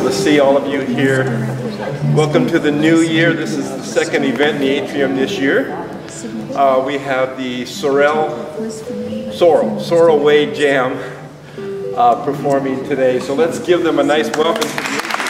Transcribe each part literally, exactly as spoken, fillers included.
to see all of you here. Welcome to the new year. This is the second event in the atrium this year. Uh, we have the Sorrel, Sorrel, Sorrel Way Jam uh, performing today. So let's give them a nice welcome to the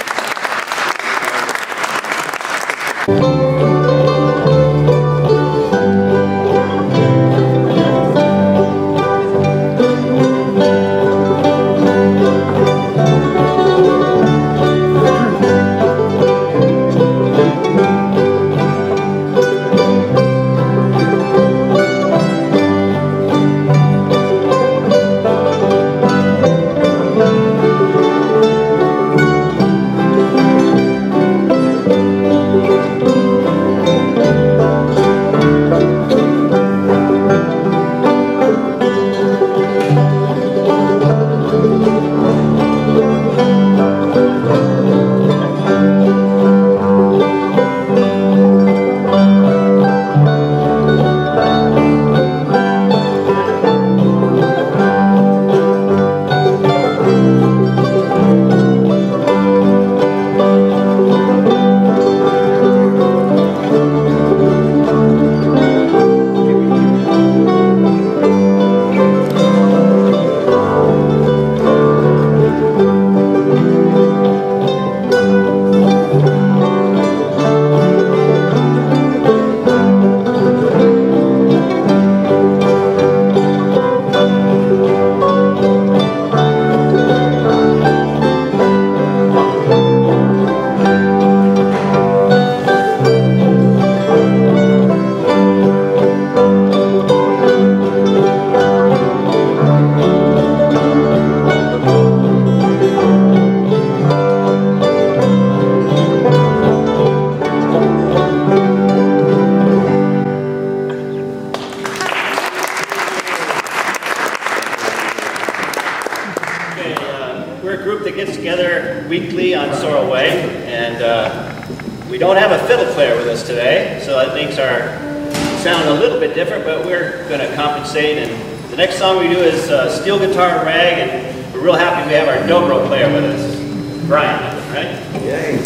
weekly on Sorrel Way, and uh, we don't have a fiddle player with us today, so that makes our sound a little bit different, but we're going to compensate. And the next song we do is uh, steel guitar and rag, and we're real happy we have our dobro player with us, Brian, right? Yay!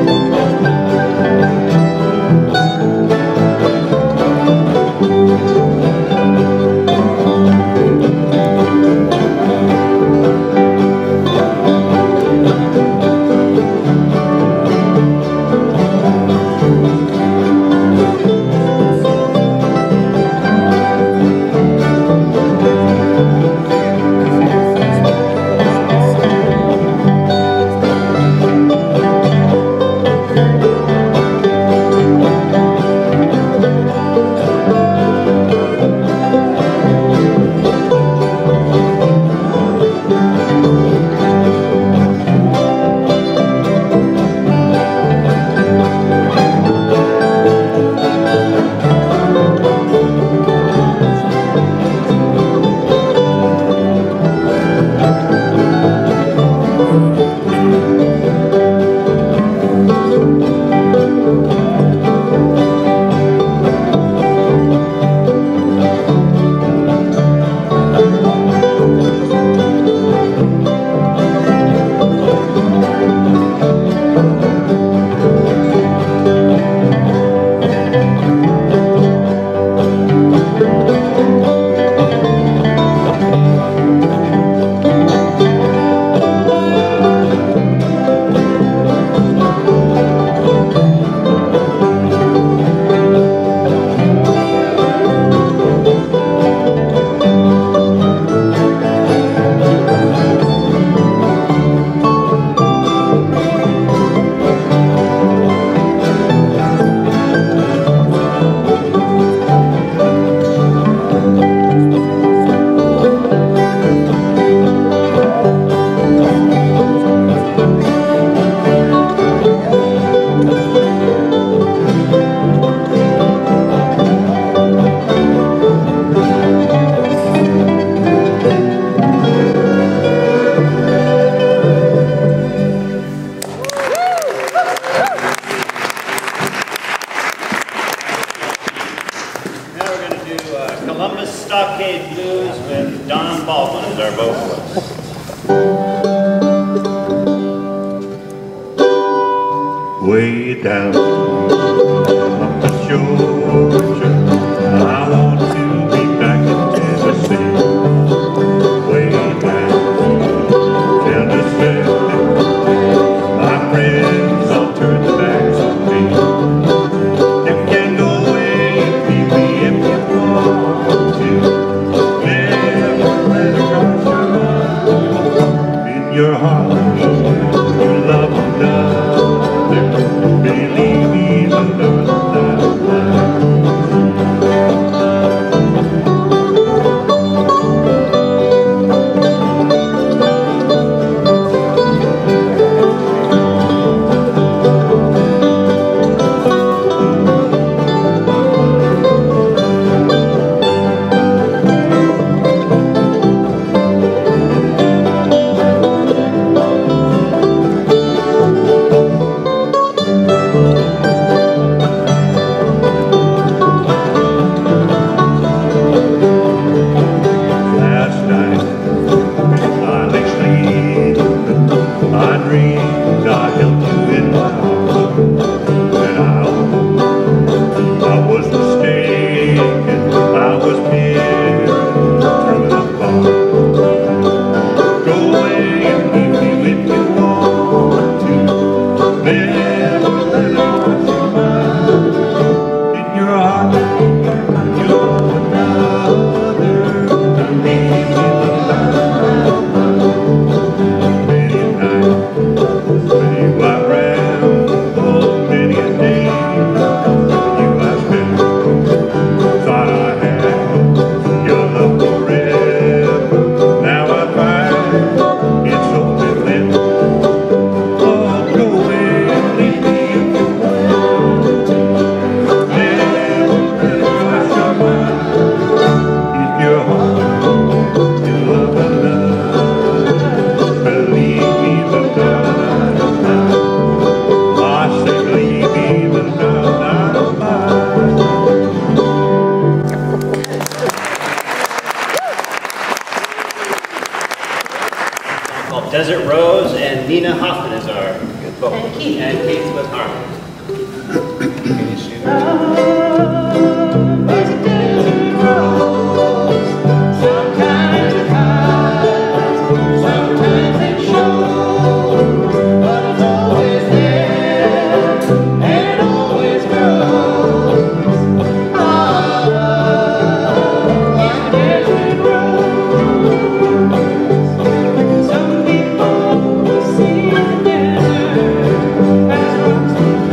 Thank you. Columbus Stockade Blues with Don Baldwin as our vocalist. Way down up the Georgia, I want to be back in Tennessee. Way down Tennessee, my friends all turned their backs on me. You can go away and leave me if you want to. Never let it cross your mind. In your heart, you love another. Believe me, the love that Desert Rose and Nina Hoffman is our vocalist. And Keith. And Keith with harmony. Can you see that? Some people will see the desert as rocks.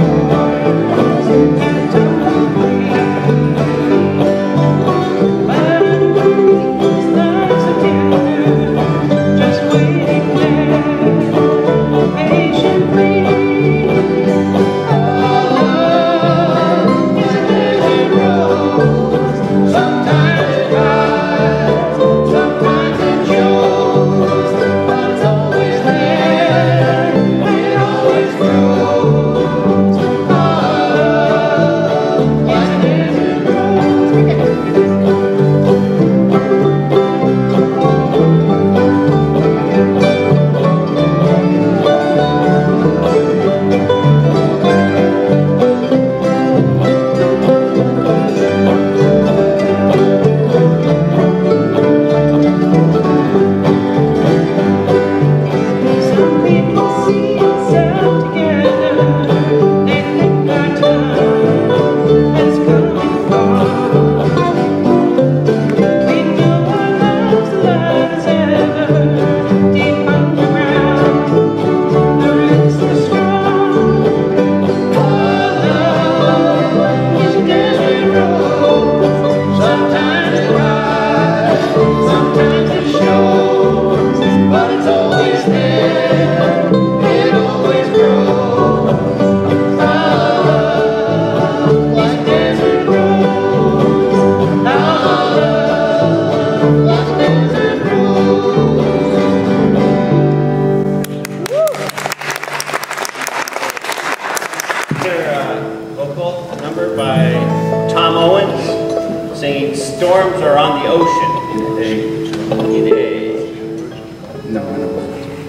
on the ocean. A, in A. No, I know.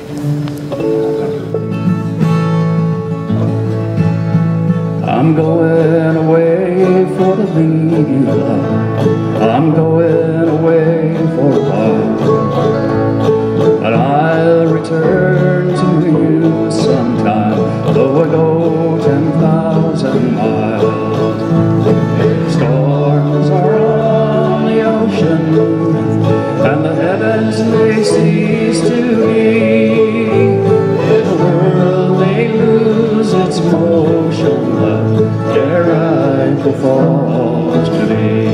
I'm going away for the lead love. I'm going away for a while, but I'll return to you sometime, though I go ten thousand miles. Storms are on the ocean, and the heavens may cease to be. The world may lose its motion, but dare I propose to thee?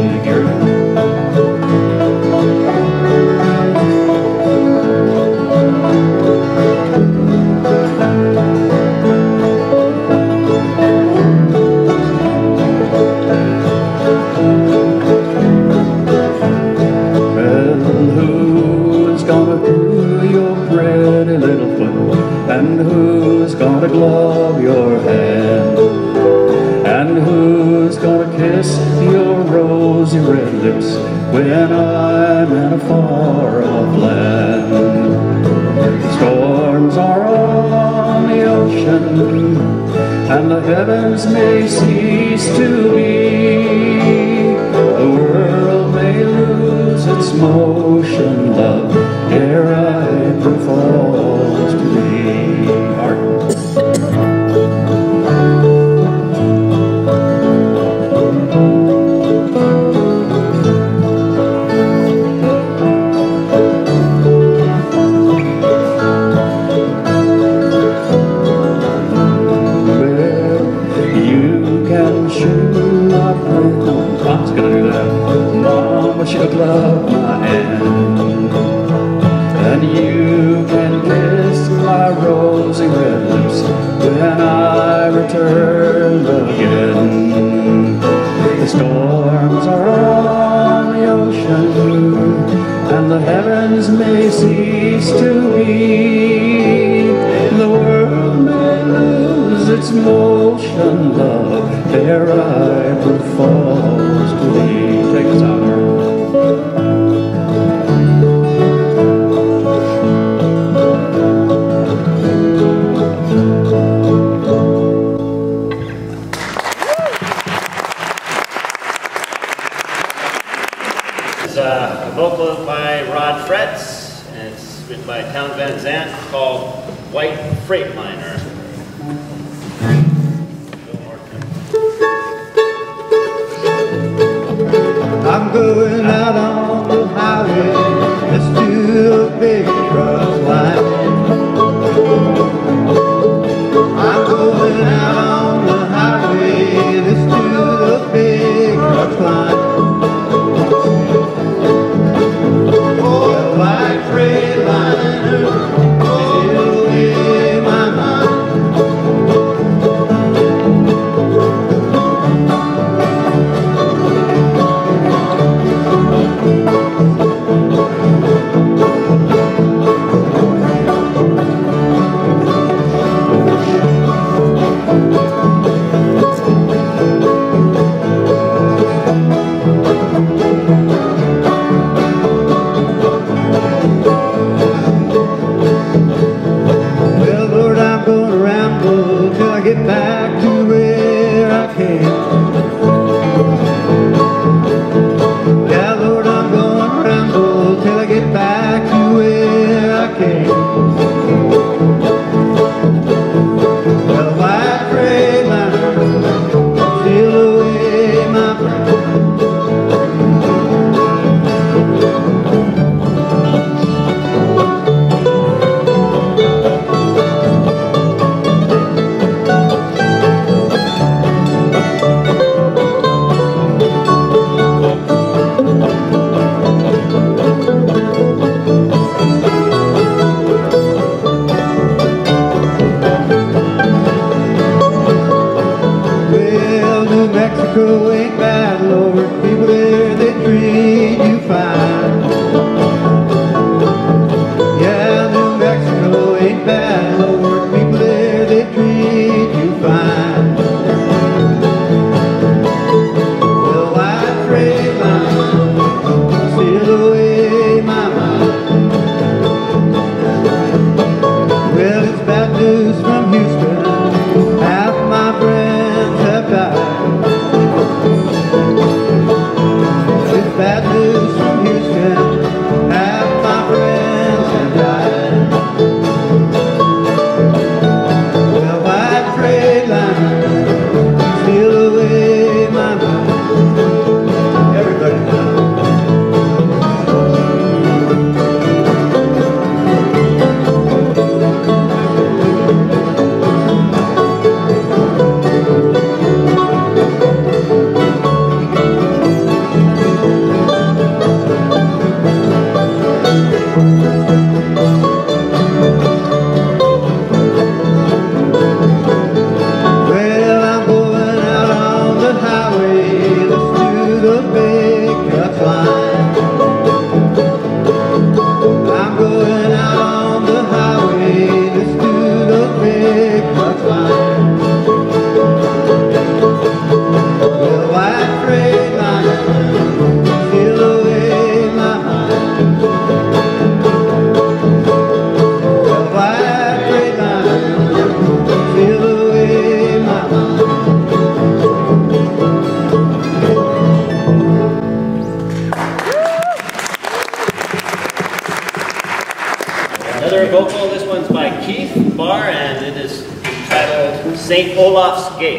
And who's gonna glove your hand? And who's gonna kiss your rosy red lips when I'm in a far-off land? Storms are on the ocean, and the heavens may cease to be. The world may lose its motion, love, dare I propose to thee? She'll glove my hand, and you can kiss my rosy red lips when I return again. The storms are on the ocean, and the heavens may cease to be. The world may lose its motion, love, dare I propose to thee? Take us out there. Uh, a vocal by Rod Fretz, and it's written by Town Van Zandt, called White Freightliner. I'm going out on the highway, let's do a big truck line. I'm going out on the highway, let's do a big truck line. Get back to where I came. Yeah, Lord, I'm gonna ramble till I get back to where I came. The white Freightliner, steal away my friend. Mexico ain't bad, Lord. People there, they treat you fine. Yeah, New Mexico ain't bad, Lord. People there, they treat you fine. The white Freightliner another vocal. This one's by Keith Barr, and it is titled Saint Olaf's Gate.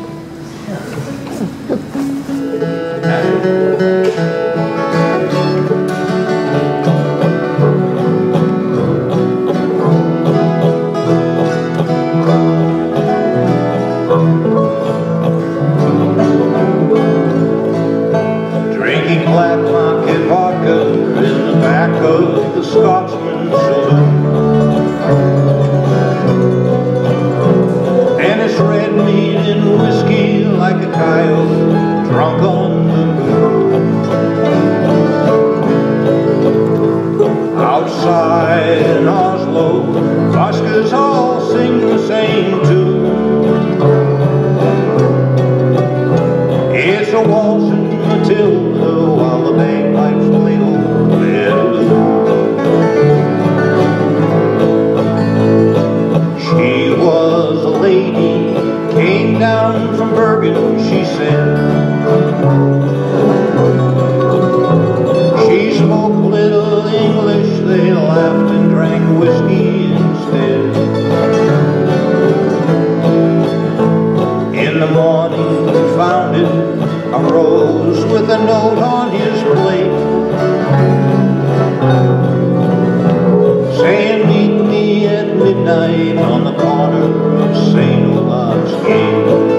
Drinking black market vodka in the back of the Scotsman saloon. And it's red meat and whiskey like a coyote drunk on the moon. Outside in Oslo, buskers all sing the same tune. It's a waltzing Matilda while the bagpipes play old Bearloo. She was a lady, came down from Bergen, she said. She spoke little English, they laughed and drank whiskey instead. In the morning he found it, a rose with a note on his plate, saying meet me at midnight on the corner of Saint Olaf's Gate.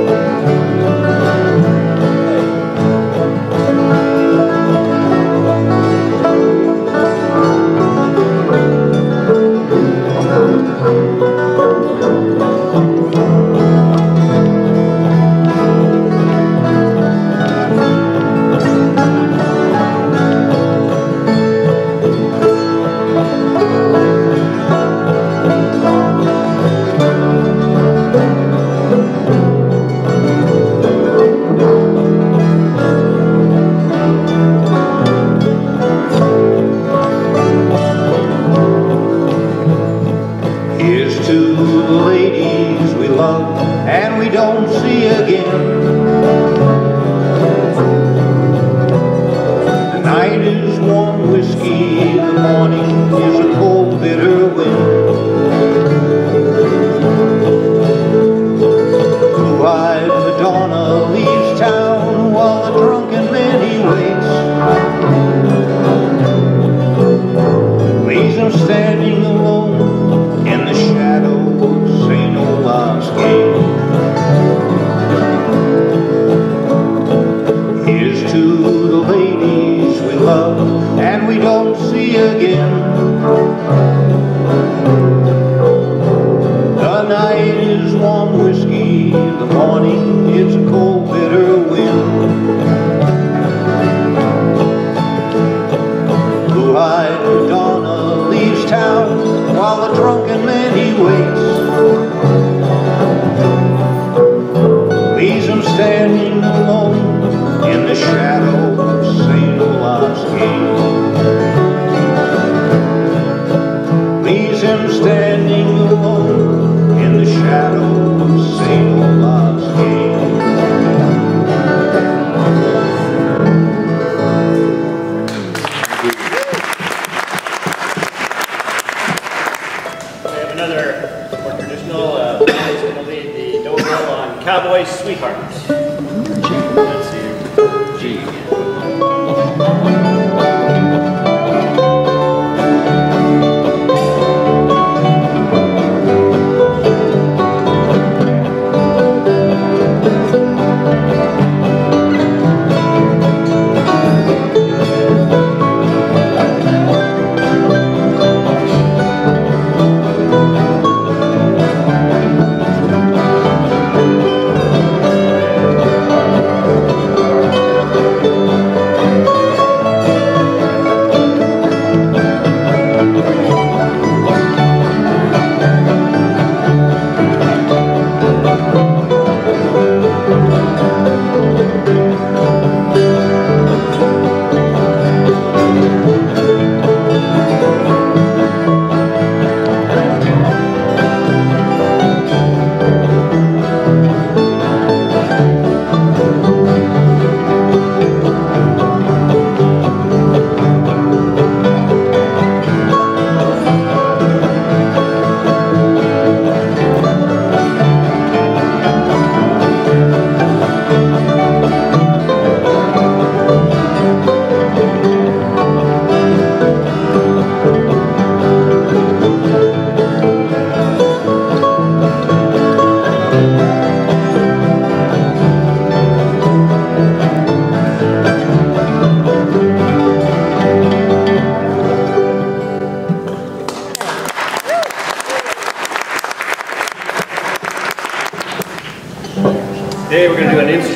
And we don't see again. The night is warm whiskey, the morning is a cold bitter wind. Blue-eyed Madonna leaves town while the drunken man he waits, leaves him standing alone in the shadow of Saint Olaf's Gate. Here's to the ladies we love and we don't see again. The night is warm whiskey, the morning is a cold bitter wind. Blue-eyed Madonna leaves town while the drunken man he waits, leaves him standing alone in the shadow of Saint Olaf's Gate. Leaves him standing alone in the shadow of Saint Olaf's Gate. We have another more traditional, uh, is going to lead the dobro on Cowboy Sweetheart. Let's see. G again. Thank you.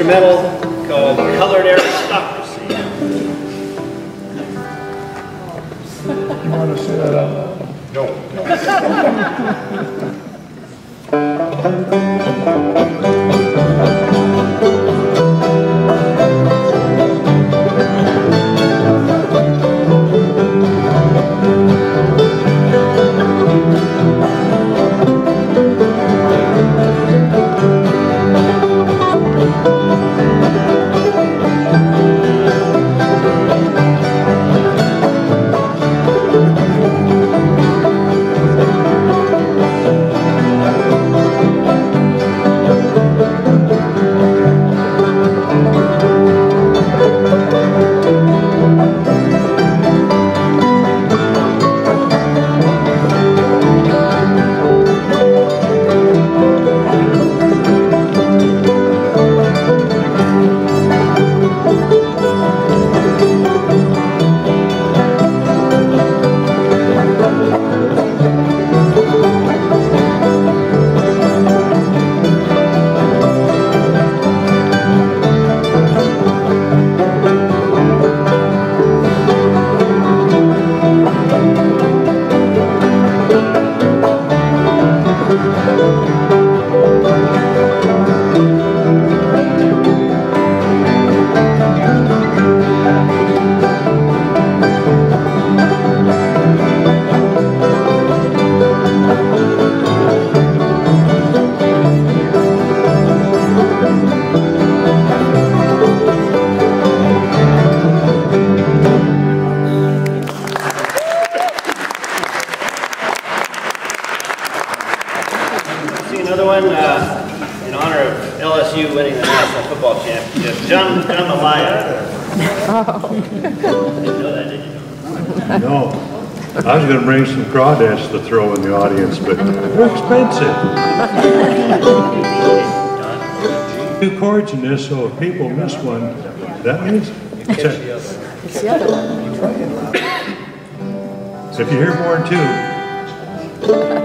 instrumental called Colored Aristocracy. You want to say that out loud? Another one uh, in honor of L S U winning the National Football Championship. Jam Jambalaya. Oh. Didn't know that, did you? No. I was going to bring some crawdads to throw in the audience, but they're expensive. Two chords in this, so if people miss one, that means it's, it's the other one. So if you hear more than two.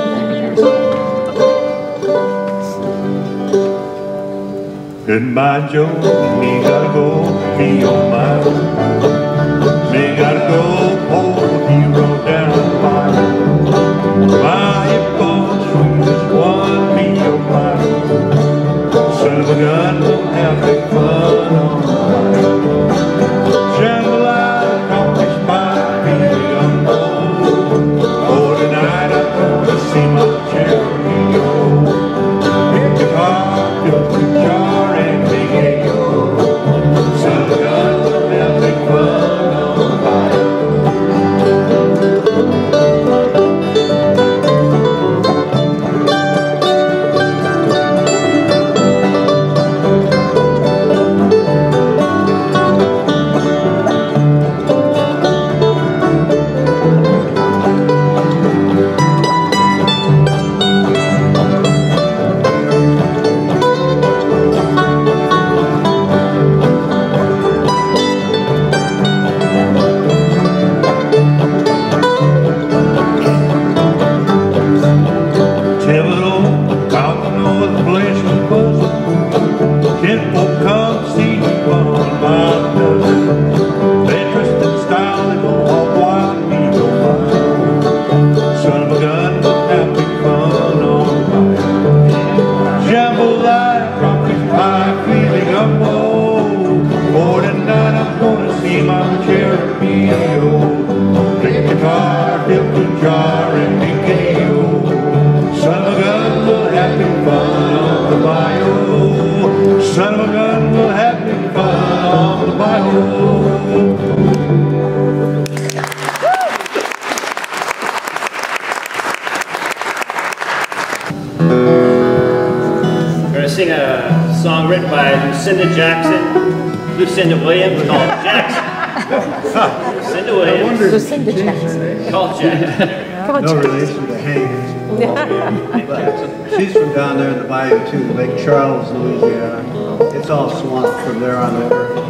Goodbye, Joe, me gotta go, me on my own. Me gotta go, old hero down the line. My if sweet as one, me on my own. Son of a gun, we'll have big fun on the line. Jambalaya, accomplish my feeling unfold. For tonight I'm gonna see my Cherokee old. Hit the car, fill the jar. Sing a song written by Lucinda Jackson, Lucinda Williams, called Jackson. Lucinda Williams. Lucinda Jackson. Called Jackson. No relation to Hank. But she's from down there in the bayou too, Lake Charles, Louisiana. It's all swamp from there on over.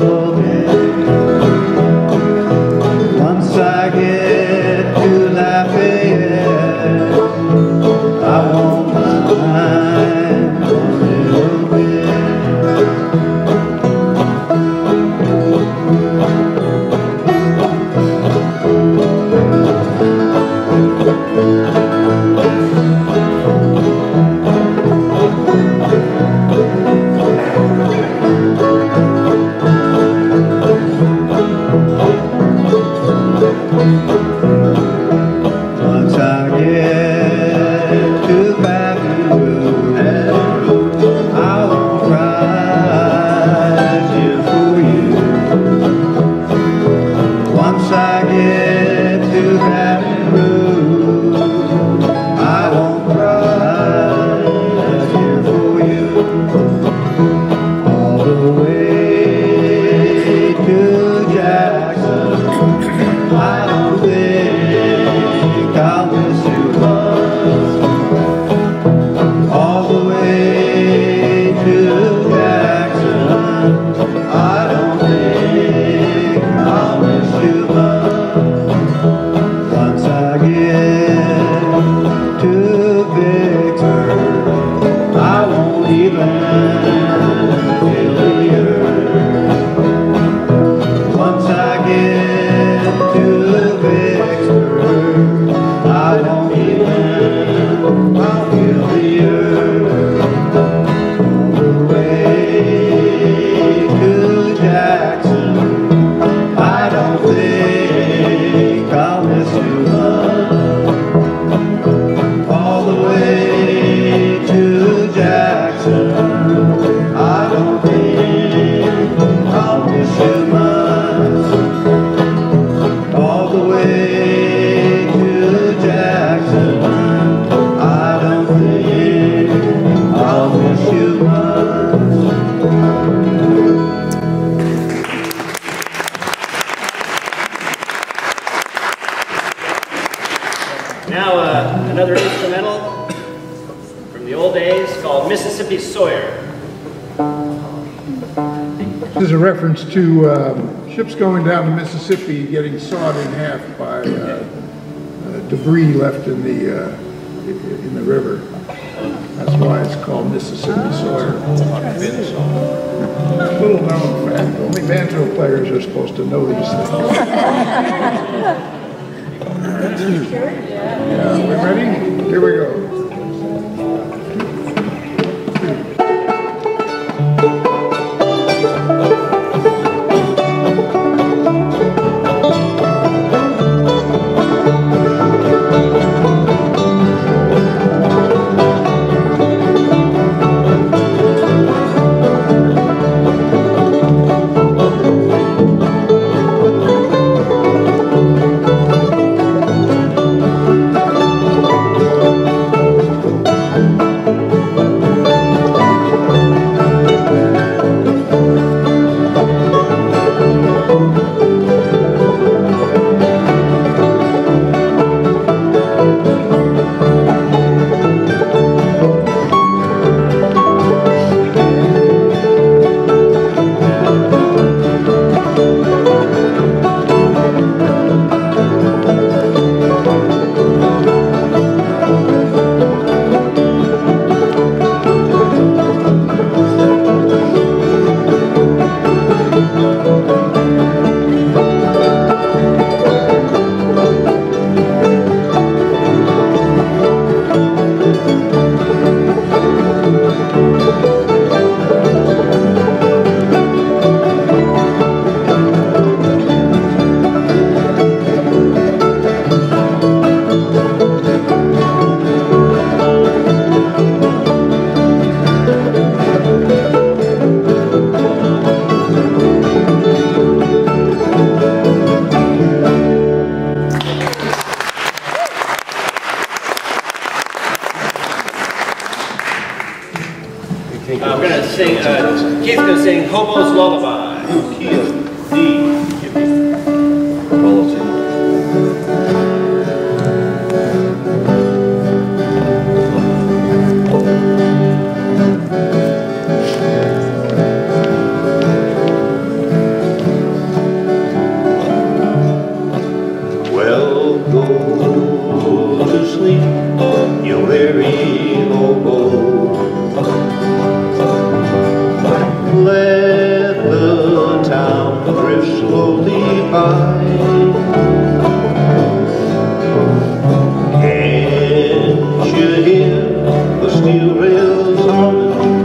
little bit. Once I get to Lafayette, I won't mind a little bit. Once I get to Baton Rouge, I won't cry here for you. Once I get to Baton Rouge, I won't cry here for you. All the way to Jackson, I don't think I'll miss you much. All the way to Jackson, I don't think I'll miss you much. Once I get to Vicksburg, I won't even feel the earth. Once I get to Vicksburg, I won't even I'll feel the earth. All the way to Jackson, I don't think I'll miss you much. All the way to Jackson, I don't think I'll miss you much. All the way to Jackson, I don't think I'll miss you much. Now uh, another instrumental from the old days called Mississippi Sawyer. This is a reference to um, ships going down the Mississippi getting sawed in half by uh, uh, debris left in the uh, in the river. That's why it's called Mississippi Sawyer. Little known fact. Only banjo players are supposed to know these things. Yeah, we ready? Here we go. Thank drifts slowly by. Can't you hear the steel rails humming?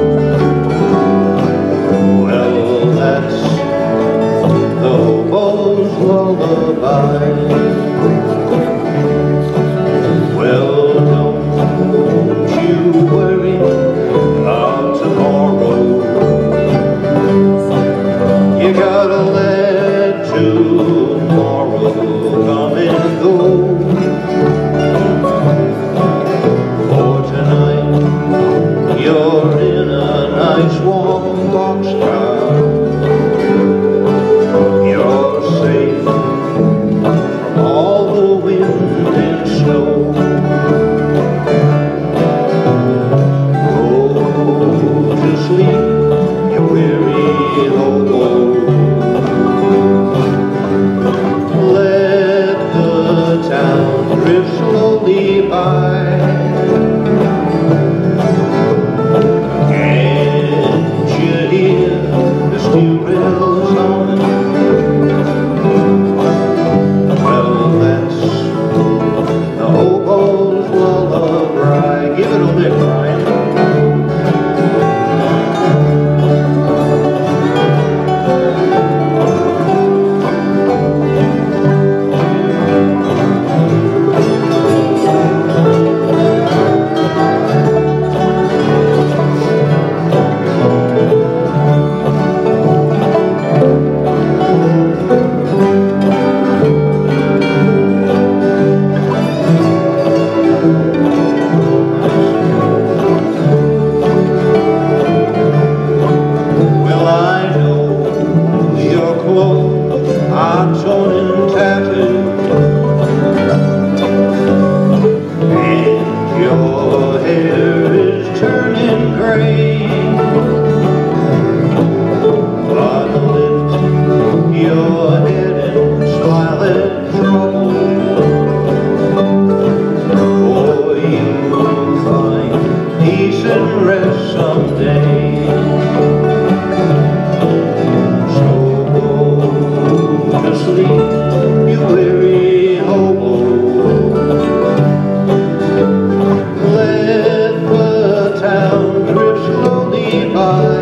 Well, that's the hobo's lullaby. Well, don't you worry about tomorrow. You gotta let tomorrow come and go. For tonight you're in a nice warm boxcar. You're safe from all the wind and snow. Go to sleep, you weary hobo. Let the town drift slowly by. Can't you hear the steel rails humming? Well, that's the hobo's lullaby. Give it a lick, Brian. Well, I know your clothes are torn and tattered, and your hair is turning gray. But lift your head and smile at trouble, for you'll find peace and rest someday. So go to sleep, you weary hobo. Let the town drift slowly by.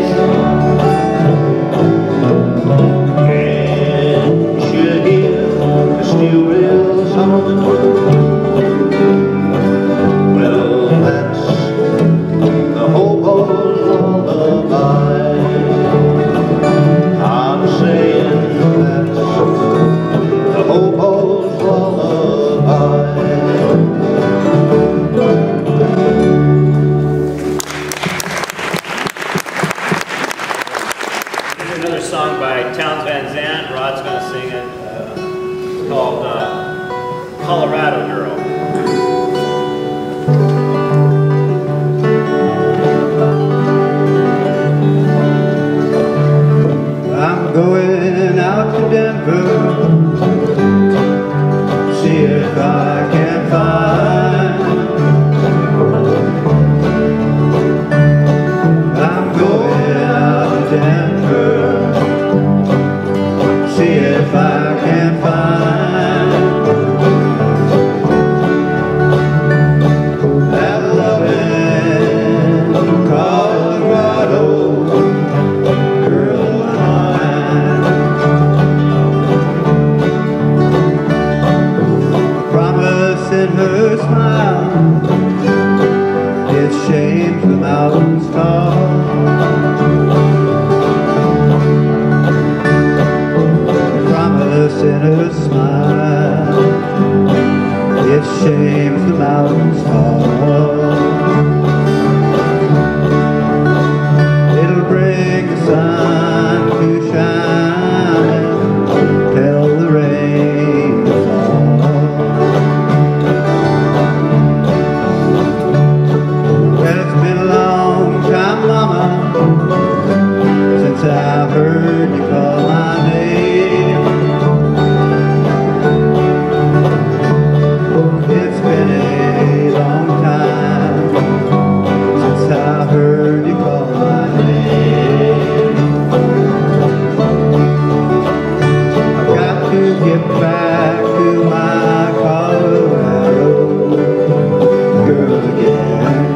Can't you hear the steel rails humming? Well, that's the hobo's lullaby. I'm saying that's the hobo's lullaby. Here's another song by Townes Van Zandt. Rod's going to sing it. Uh, it's called uh, Colorado Girl. I'm going out to Denver, see if I can find. I'm going out to Denver, see if I can find that loving Colorado girl of mine. Promise in her smile, it shames the mountains tall. Promise in her smile, it shames the mountains tall. It'll bring the sun to shine and tell the rain to fall. Well, it's been a long time, Mama, since I've heard you call my name. It's been a long get back to my Colorado girl again.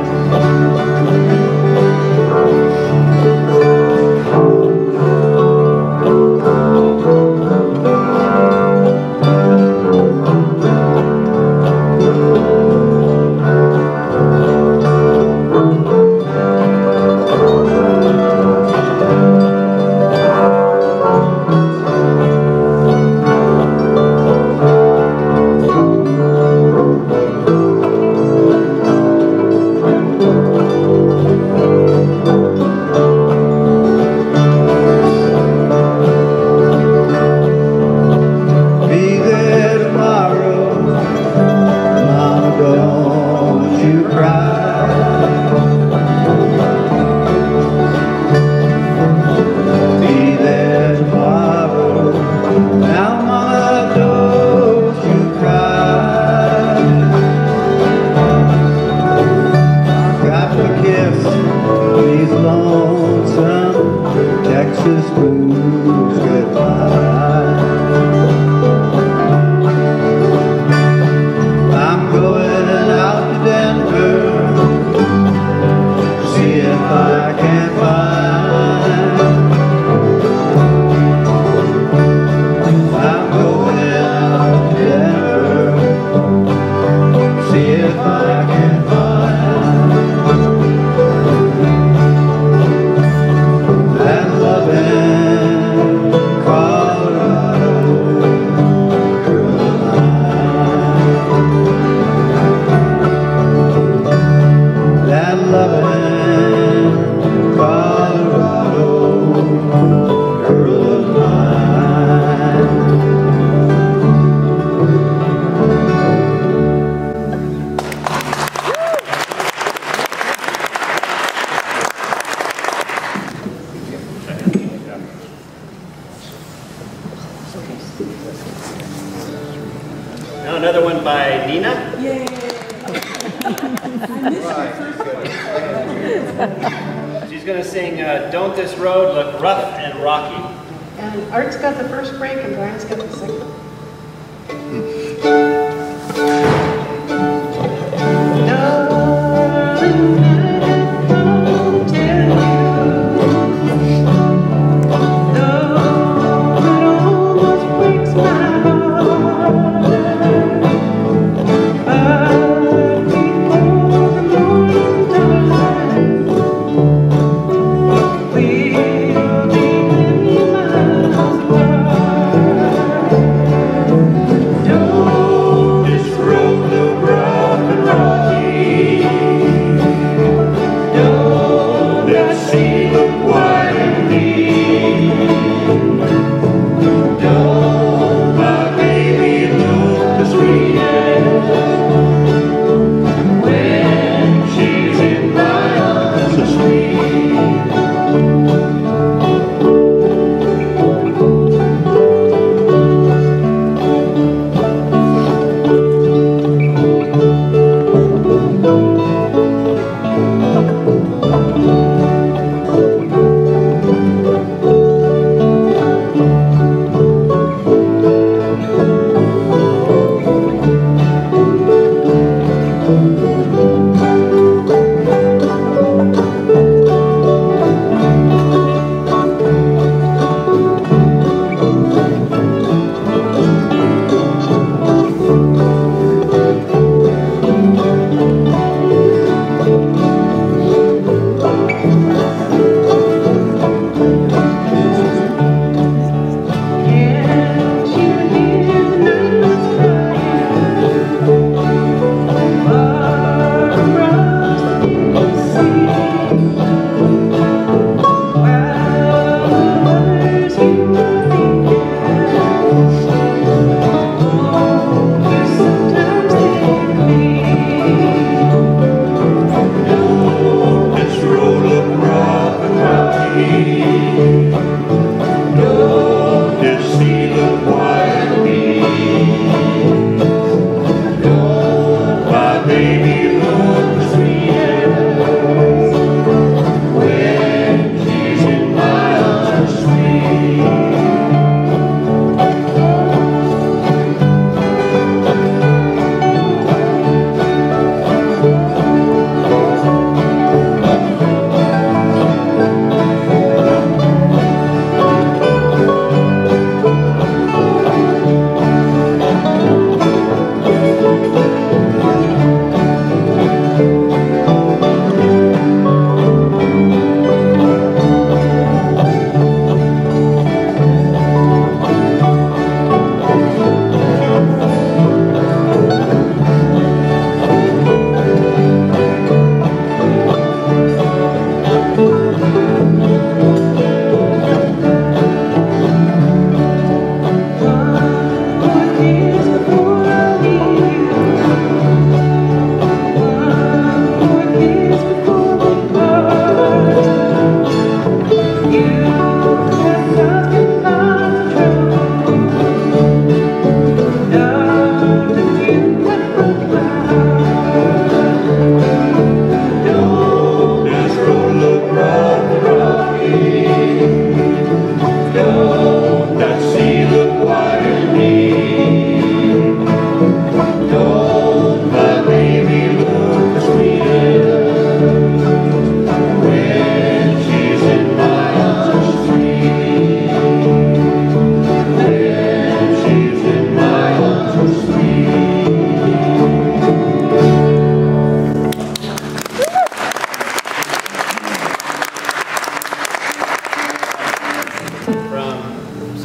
Now another one by Nina. Yay! She's going to sing uh, Don't This Road Look Rough and Rocky. And Art's got the first break and Brian's got the second. Don't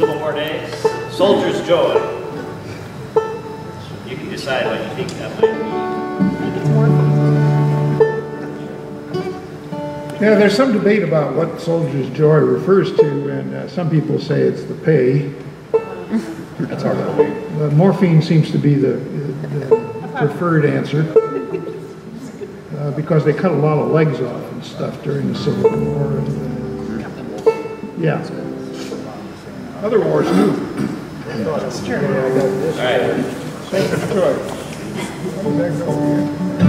Civil War days. Soldier's Joy. You can decide what you think that might be. Yeah, there's some debate about what soldier's joy refers to, and uh, some people say it's the pay. That's hard to believe. The morphine seems to be the, the preferred answer, uh, because they cut a lot of legs off and stuff during the Civil War. And, uh, yeah. Other wars too. That's true. All right. Soldier's joy. How does that go again?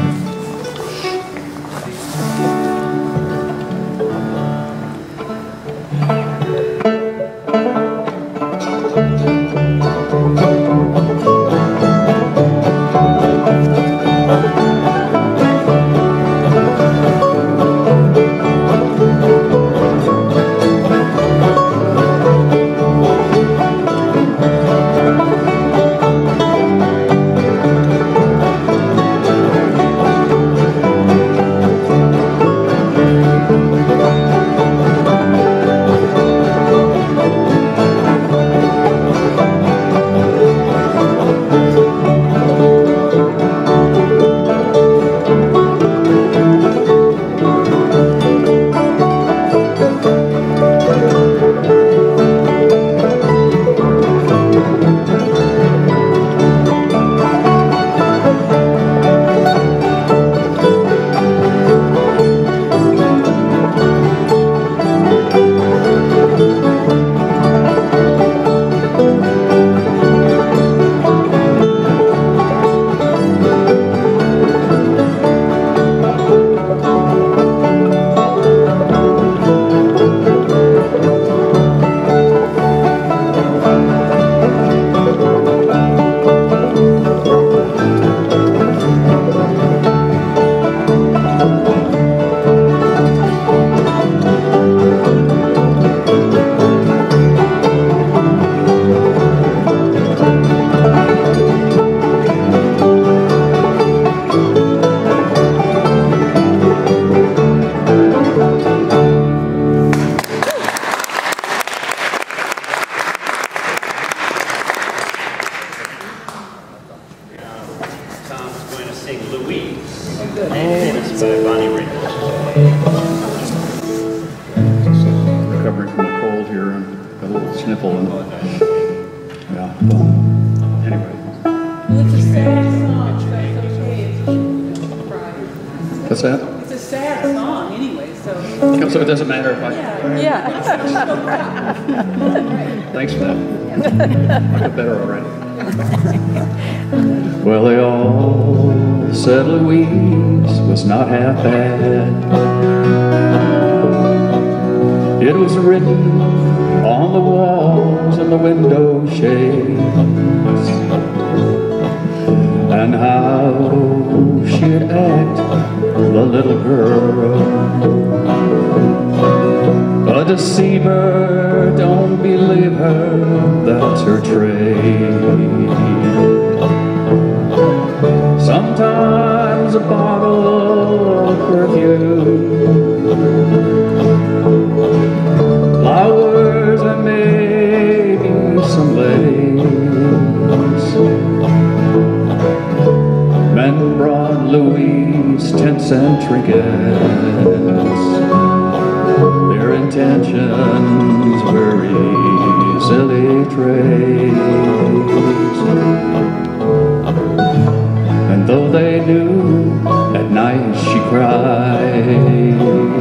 Recovering from a cold here and got a little sniffle and yeah. Anyway. Well, it's a sad song, so it's okay if you cry. What's that? It's a sad song anyway, so. So it doesn't matter if I. Yeah. Thanks for that. I got better already. Well, they all said Louise was not half bad. It was written on the walls and the window shades, and how she'd act, the little girl. A deceiver, don't believe her, that's her trade. Sometimes a bottle of perfume, flowers and maybe some lace. Men brought Louise ten cent trinkets. Their intentions were easily traced. And though they knew at night she cried,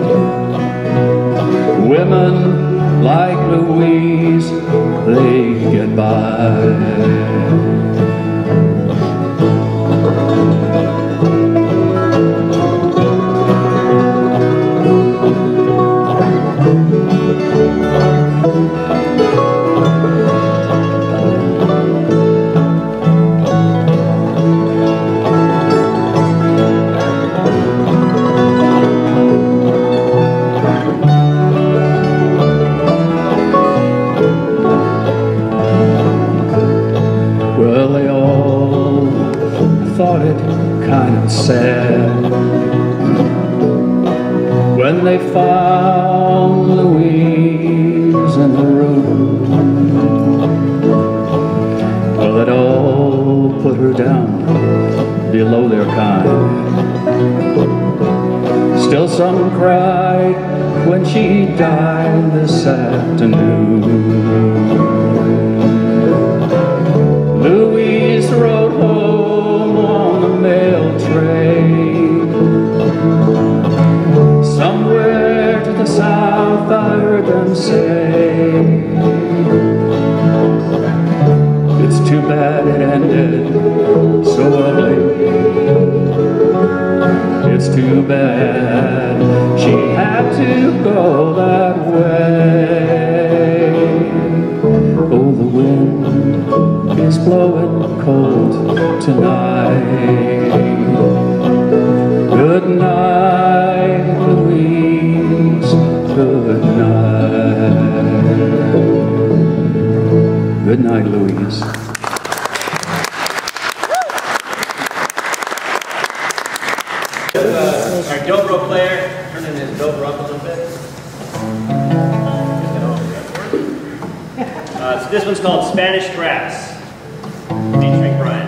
women like Louise, they get by. Well, they all thought it kind of sad when they found Louise in the room hello there kind. Still some cried when she died this afternoon. Louise rode home on the mail train. Somewhere to the south I heard them say, it's too bad it ended so early. It's too bad she had to go that way. Oh, the wind is blowing cold tonight. Good night, Louise. Good night. Good night, Louise. Uh, our dobro player, turning his dobro up a little bit. Uh, so this one's called Spanish Grass, featuring Brian.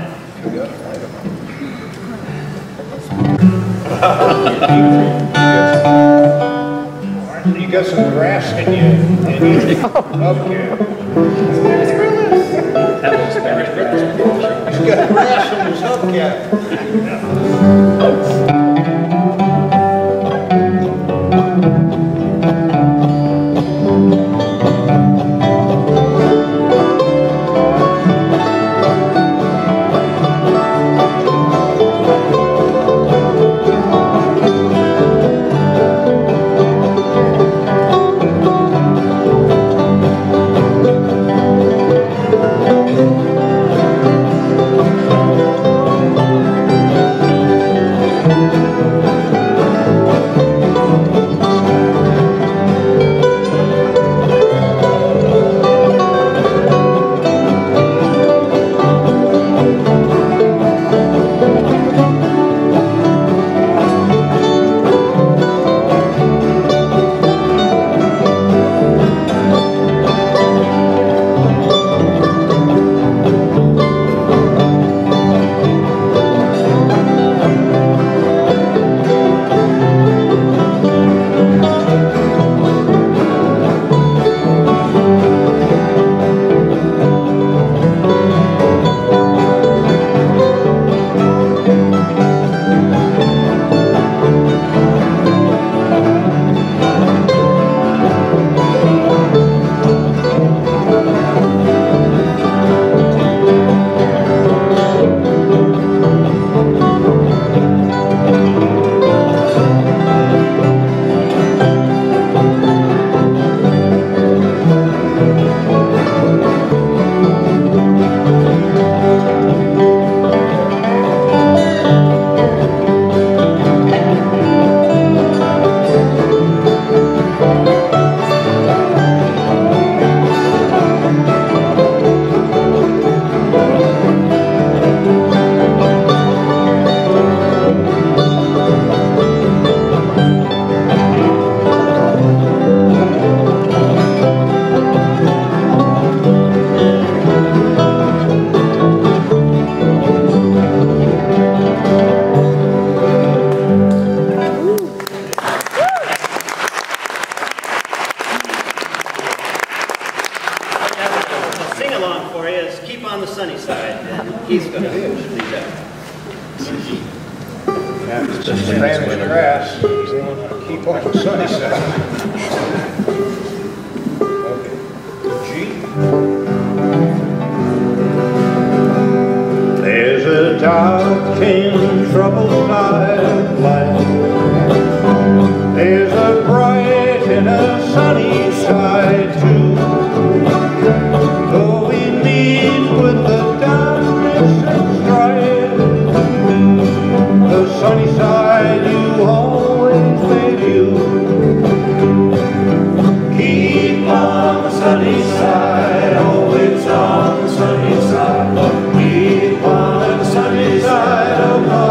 You got some grass in you. In you. Okay. That was Spanish grass. He's got grass in his hubcap. Spanish grass, keep on the sunny side. Okay. G. There's a dark and troubled night of life. There's a bright and a sunny side too. Though we meet with the darkness and strife, the sunny side you always made you. Keep on the sunny side, always on the sunny side. Keep on the sunny side of life.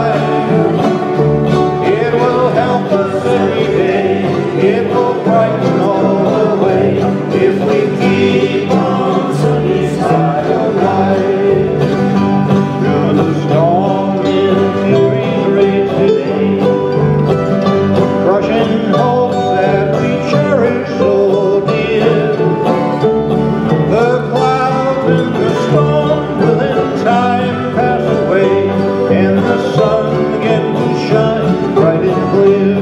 the storm will in time pass away, and the sun again will shine bright and clear.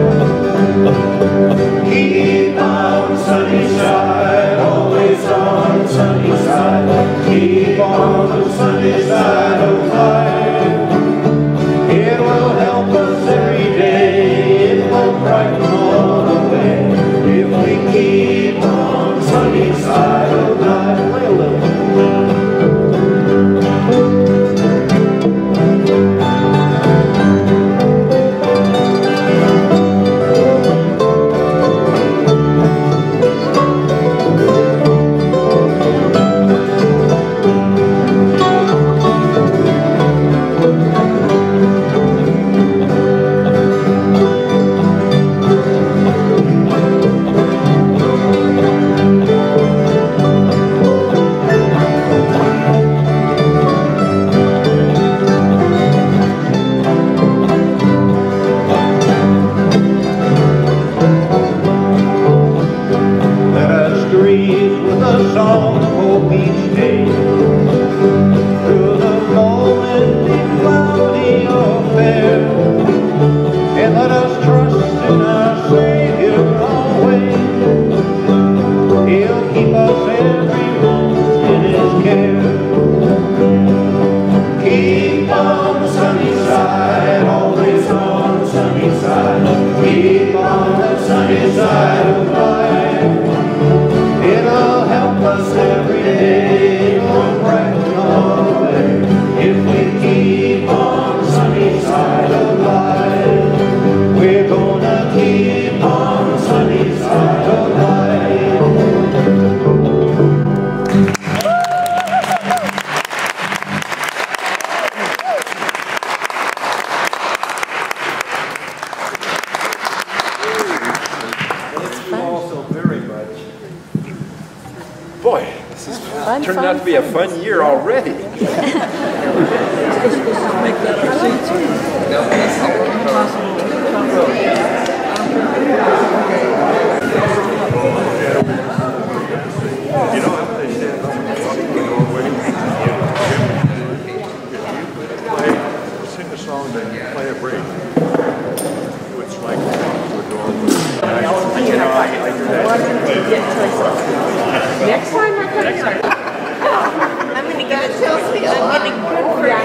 Keep on sunny side, always on sunny side. Keep on the sunny side of life. It will help us every day, it will brighten all the way, if we keep on sunny side of life. Play a little. With a song of hope each day, through the moment be cloudy or fair, and let us trust in our Savior always. He'll keep us every moment in His care. Keep on the sunny side, always on the sunny side. Keep on the sunny side of life. It'll help us every day, it'll brighten all the way, if we keep on the sunny side of life. We're gonna keep on the sunny side of life. Thank you all so very much. Boy, this has Fun, turned fun, out to be a fun year already. Sing a song, then play a break. It's like to a door. Next time we're going to start. I'm going to get it, Chelsea. I'm getting good for you.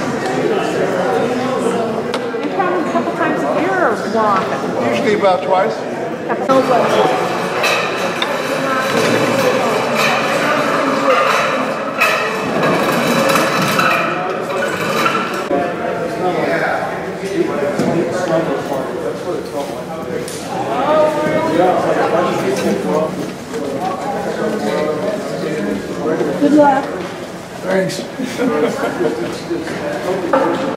You come a couple times a year or one? Usually about twice. Good luck. Thanks.